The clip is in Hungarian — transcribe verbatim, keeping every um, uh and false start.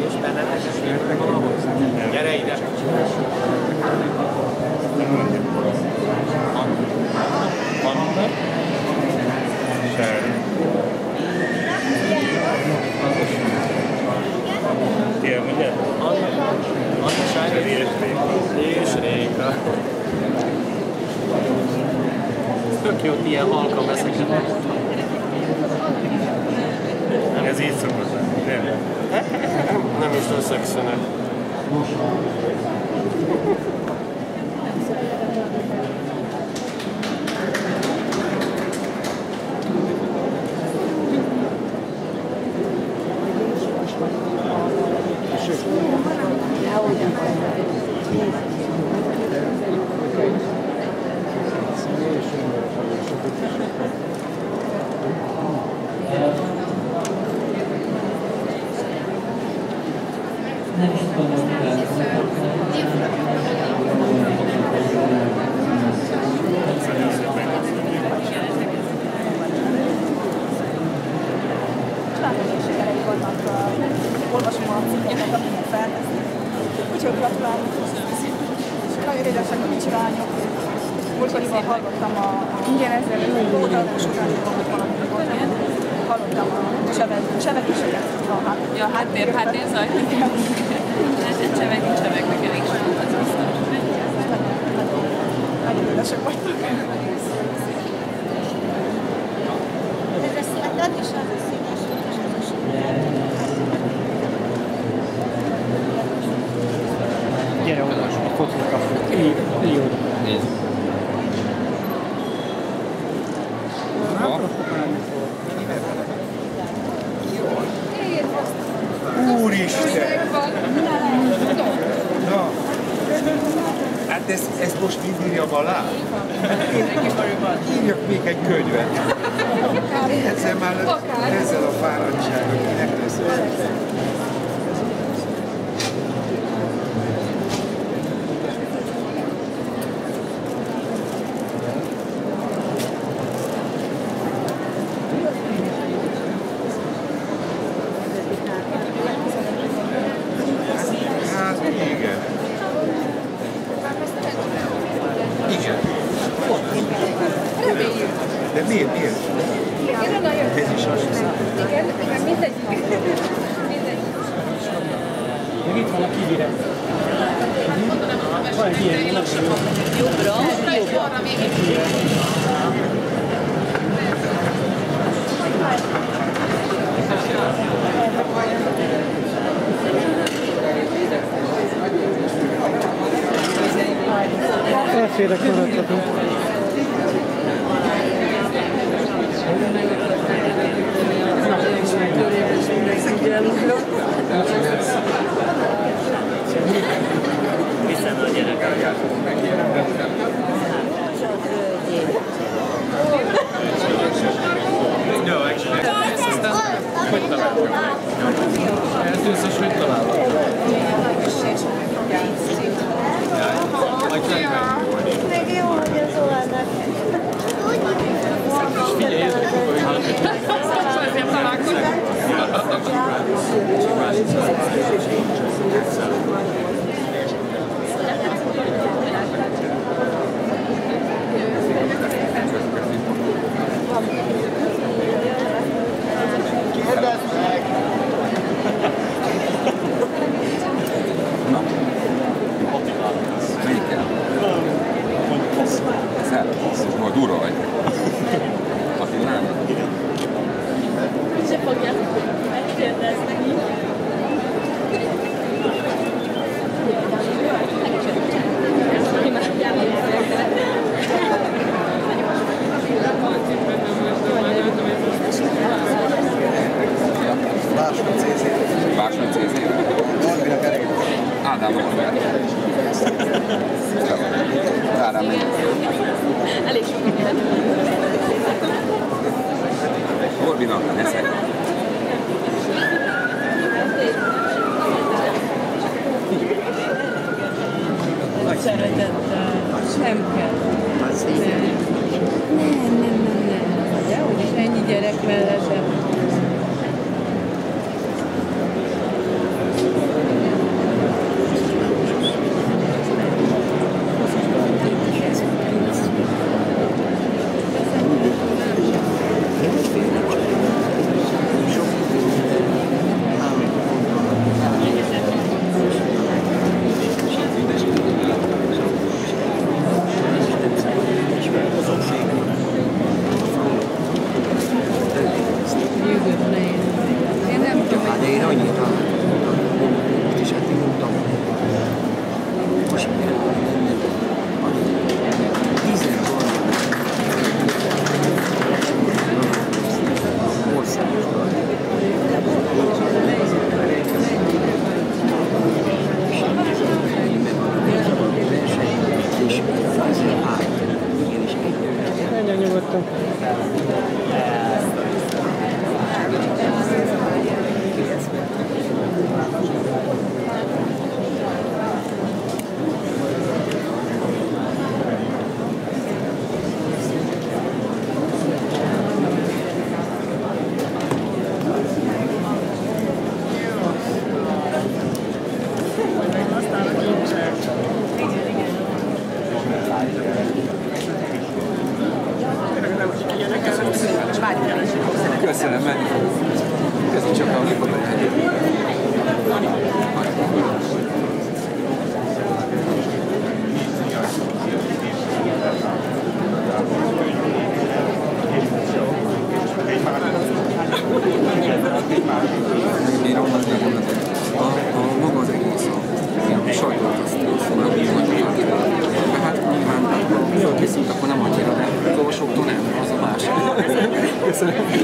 és bennetek értek valahol? Gyere ide! Anna? Sári. Ti elmondjad? Anna, Anna Sári és Réka. És Réka. Tök jó, ilyen halkan veszeket. Ez így szokott lenni, nem? Nem is összekszönek. Olvasom a cikkeket, amiket feltesznek. Úgyhogy gratulálok. És nagyon édesek a kicsi lányok. Múltkoriban hallottam a... Igen, ezzel oldalmas utánban valamit voltam. Hallottam a csevedéseket. Ja, háttér, háttér zajlik. Hát csevegni, csevegnek elég sokat, az biztos. Nagyon édesek vagytok. Ez a született, és az a színes, és az a színes. Gyere oda, a fotót kapjuk. Így, így oda. Nézd. Úristen! Na, hát ezt, ezt most így írjam alá? Írjak még egy könyvet. Ezzel már ezzel a fáradtsággal kinek lesz. De miért, miért? Ez is az. Igen, meg mindegy. Mindegy. Meg itt van a kivire. Van egy ilyen, nem tudom. Jobbra, és arra még egy. Elférek maradhatunk. Hiszen a gyerek. No, actually. Hogy találod? Eltűnsz, és hogy találod? Meg jó, hogy az oldanak. Figyelj, ez a kupa, hogy hallgatjuk. Azért találkozunk. Majd durva vagy. Attilán. Se fogják megkérdezni. Lássuk Cézét. Lássuk Cézét. Norbinak elég. Ádám Norbert. Ádám megy. Elég sok minden. Norbinak, ne szedj. Szeretettel. Nem kell. Nem, nem, nem, nem. De úgyis ennyi gyerek mellett. ezek a teherek. Megbírom, az nekem a, a maga az egész a sajtot azt fognak bírni. De hát nyilván, ha készült, akkor nem annyira, de az olvasóktól nem, az a másik. Köszönöm.